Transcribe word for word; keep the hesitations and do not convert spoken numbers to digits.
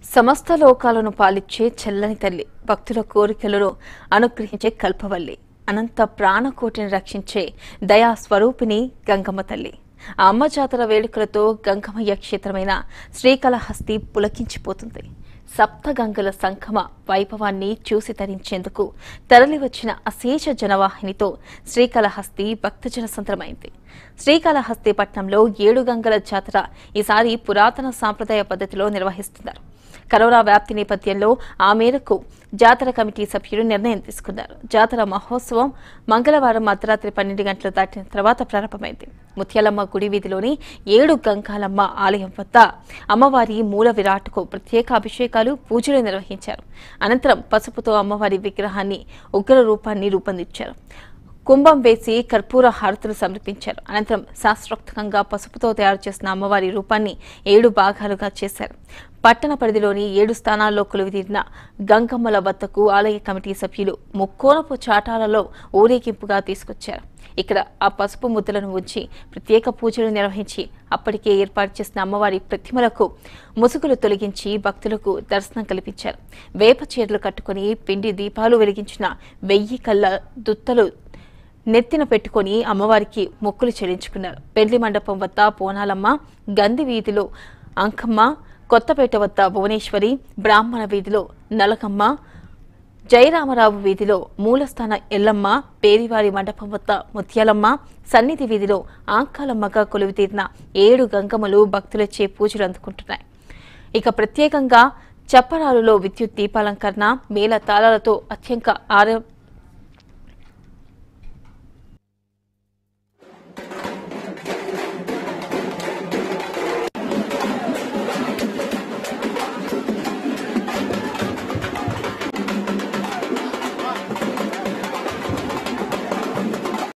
సమస్త లోకాలను పాలిచ్చే చల్లని తల్లి, భక్తుల కోరికలను అనుగ్రహించే కల్పవల్లి, అనంత ప్రాణకోటిని రక్షించే దయా స్వరూపిణి గంగమ్మ తల్లి. ఆ అమ్మ జాతర వేడుకలతో గంగమయ్య క్షేత్రమైన శ్రీకాళహస్తి పులకించిపోతుంది. సప్త గంగల సంగమ వైభవాన్ని చూసి తరించేందుకు తరలివచ్చిన అశేష జనవాహినితో శ్రీకాళహస్తి భక్తజన సంద్రమైంది. శ్రీకాళహస్తి పట్టణంలో ఏడు గంగల జాతర ఈసారి పురాతన సాంప్రదాయ పద్ధతిలో నిర్వహిస్తున్నారు. కరోనా వ్యాప్తి నేపథ్యంలో ఆ మేరకు జాతర కమిటీ సభ్యులు నిర్ణయం తీసుకున్నారు. జాతర మహోత్సవం మంగళవారం అర్ధరాత్రి పన్నెండు గంటలు దాటిన తర్వాత ప్రారంభమైంది. ముత్యాలమ్మ గుడి వీధిలోని ఏడు గంగాలమ్మ ఆలయం వద్ద అమ్మవారి మూల విరాట్కు ప్రత్యేక అభిషేకాలు, పూజలు నిర్వహించారు. అనంతరం పసుపుతో అమ్మవారి విగ్రహాన్ని ఉగ్ర రూపాన్ని రూపొందించారు. కుంభం వేసి కర్పూర హారతులు సమర్పించారు. అనంతరం శాస్త్రోక్తంగా పసుపుతో తయారు చేసిన అమ్మవారి రూపాన్ని ఏడు భాగాలుగా చేశారు. పట్టణ పరిధిలోని ఏడు స్థానాల్లో కొలువుదీరిన గంగమ్మల వద్దకు ఆలయ కమిటీ సభ్యులు ముక్కోనపు చాటాలలో ఊరేగింపుగా తీసుకొచ్చారు. ఇక్కడ ఆ పసుపు ముద్దలను ఉంచి ప్రత్యేక పూజలు నిర్వహించి అప్పటికే ఏర్పాటు చేసిన అమ్మవారి ప్రతిమలకు ముసుగులు తొలగించి భక్తులకు దర్శనం కల్పించారు. వేప చీరలు కట్టుకుని పిండి దీపాలు వెలిగించిన వెయ్యి కళ్ళ దుత్తలు నెత్తిన పెట్టుకుని అమ్మవారికి మొక్కులు చెల్లించుకున్నారు. పెండ్లి మండపం వద్ద పోనాలమ్మ, గంది వీధిలో అంకమ్మ, కొత్తపేట వద్ద భువనేశ్వరి, బ్రాహ్మణ వీధిలో నలకమ్మ, జయరామరావు వీధిలో మూలస్థాన ఎల్లమ్మ, పేరివారి మండపం వద్ద ముత్యాలమ్మ, సన్నిధి వీధిలో ఆంకాలమ్మగా కొలువుతీరిన ఏడు గంగమ్మలు భక్తులచే పూజలు అందుకుంటున్నాయి. ఇక ప్రత్యేకంగా చప్పరాలులో విద్యుత్ దీపాలంకరణ, మేళ తాళాలతో అత్యంత ఆర